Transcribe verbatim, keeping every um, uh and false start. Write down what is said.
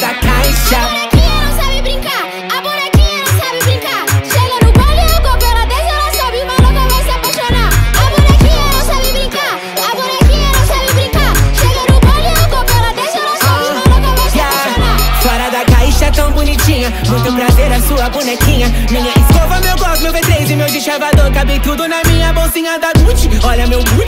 da caixa. A bonequinha não sabe brincar, a bonequinha não sabe brincar. Chega no baile e o copo ela desce, ela sobe, maluca vai se apaixonar. A bonequinha não sabe brincar, a bonequinha não sabe brincar. Chega no baile e o copo ela desce, ela sobe, maluca vai se apaixonar. Fora da caixa, tão bonitinha, muito prazer a sua bonequinha. Minha escova, meu gloss, meu V três e meu deschavador, cabe tudo na minha bolsinha da Gucci. Olha meu Gucci.